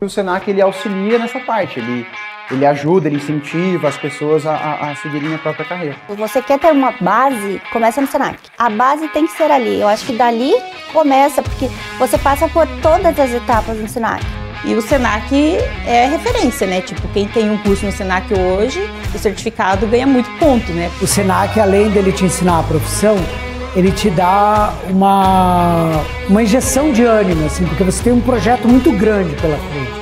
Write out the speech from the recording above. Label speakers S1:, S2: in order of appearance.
S1: O Senac, ele auxilia nessa parte, ele ajuda, ele incentiva as pessoas a seguirem a própria carreira.
S2: Se você quer ter uma base, começa no Senac. A base tem que ser ali. Eu acho que dali começa, porque você passa por todas as etapas no Senac.
S3: E o Senac é referência, né? Tipo, quem tem um curso no Senac hoje, o certificado ganha muito ponto, né?
S4: O Senac, além dele te ensinar a profissão, ele te dá uma injeção de ânimo, assim, porque você tem um projeto muito grande pela frente.